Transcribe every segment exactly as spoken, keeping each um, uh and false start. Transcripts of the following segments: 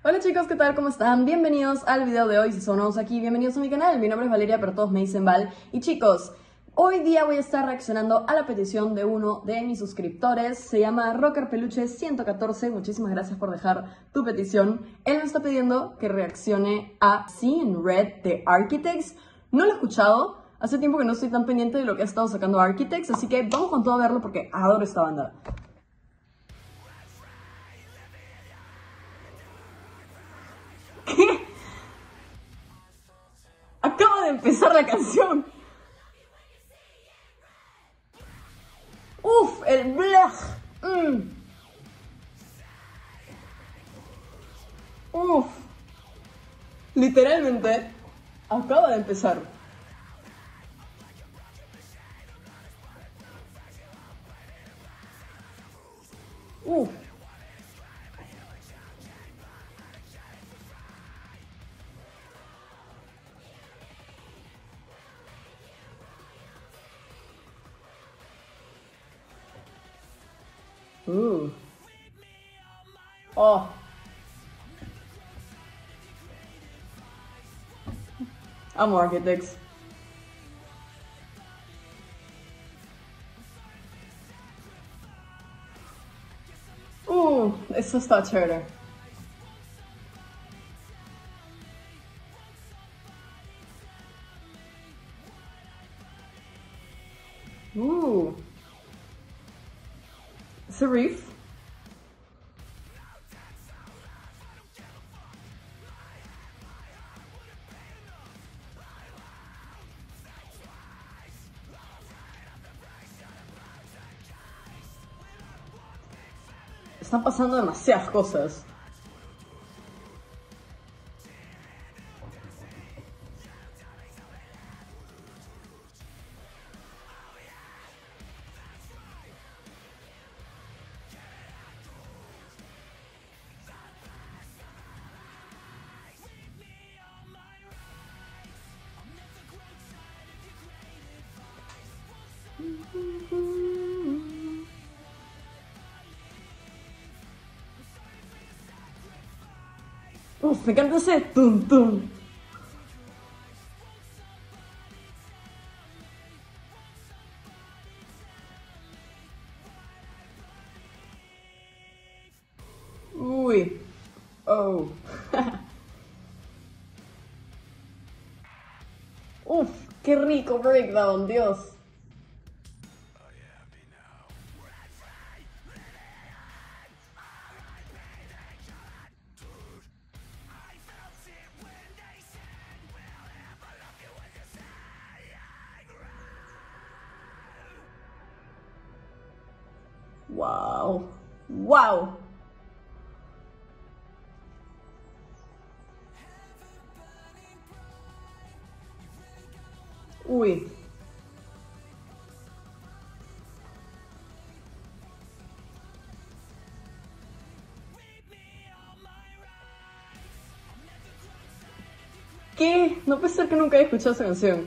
Hola chicos, ¿qué tal? ¿Cómo están? Bienvenidos al video de hoy, si son nuevos aquí, bienvenidos a mi canal. Mi nombre es Valeria, pero todos me dicen Val. Y chicos, hoy día voy a estar reaccionando a la petición de uno de mis suscriptores. Se llama Rocker Peluche ciento catorce. Muchísimas gracias por dejar tu petición. Él me está pidiendo que reaccione a Seeing Red de Architects. No lo he escuchado. Hace tiempo que no estoy tan pendiente de lo que ha estado sacando Architects, así que vamos con todo a verlo porque adoro esta banda. ¿Qué? Acaba de empezar la canción. Uf, el blag. Mm. Uf. Literalmente acaba de empezar. Uf. Uh. Oh. Amo Architects. Uh, eso está chévere. Uh. ¿Es el riff? Están pasando demasiadas cosas. Uf, me encanta ese tum tum. Uy. Oh. Uf, qué rico breakdown, Dios. Wow. Wow. Uy. ¿Qué? No puede ser que nunca haya escuchado esa canción.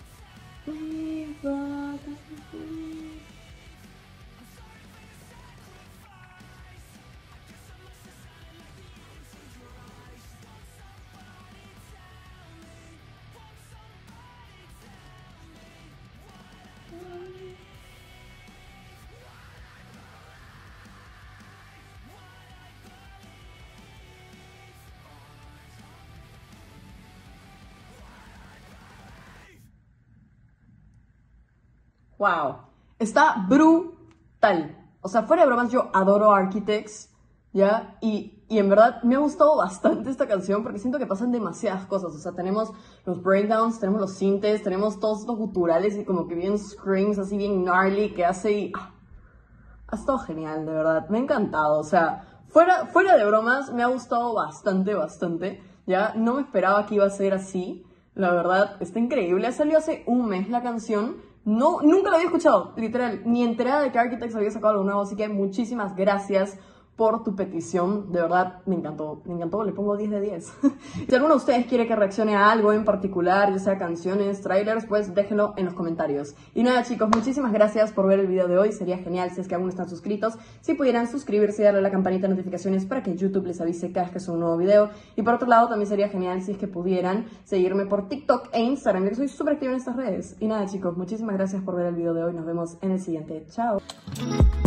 Wow, está brutal. O sea, fuera de bromas, yo adoro Architects, ¿ya? Y, y en verdad me ha gustado bastante esta canción porque siento que pasan demasiadas cosas. O sea, tenemos los breakdowns, tenemos los sintes, tenemos todos estos guturales y como que bien screams así bien gnarly que hace y... Ah, ha estado genial, de verdad. Me ha encantado. O sea, fuera, fuera de bromas, me ha gustado bastante, bastante. ¿Ya? No me esperaba que iba a ser así. La verdad, está increíble. Ha salido hace un mes la canción. No, nunca la había escuchado, literal. Ni enterada de que Architects había sacado algo nuevo. Así que muchísimas gracias por tu petición, de verdad me encantó, me encantó, le pongo diez de diez. Si alguno de ustedes quiere que reaccione a algo en particular, ya sea canciones, trailers, pues déjenlo en los comentarios. Y nada chicos, muchísimas gracias por ver el video de hoy, sería genial si es que aún no están suscritos, si pudieran suscribirse y darle a la campanita de notificaciones para que YouTube les avise cada vez que suba un nuevo video. Y por otro lado también sería genial si es que pudieran seguirme por TikTok e Instagram, que soy súper activa en estas redes. Y nada chicos, muchísimas gracias por ver el video de hoy, nos vemos en el siguiente, chao.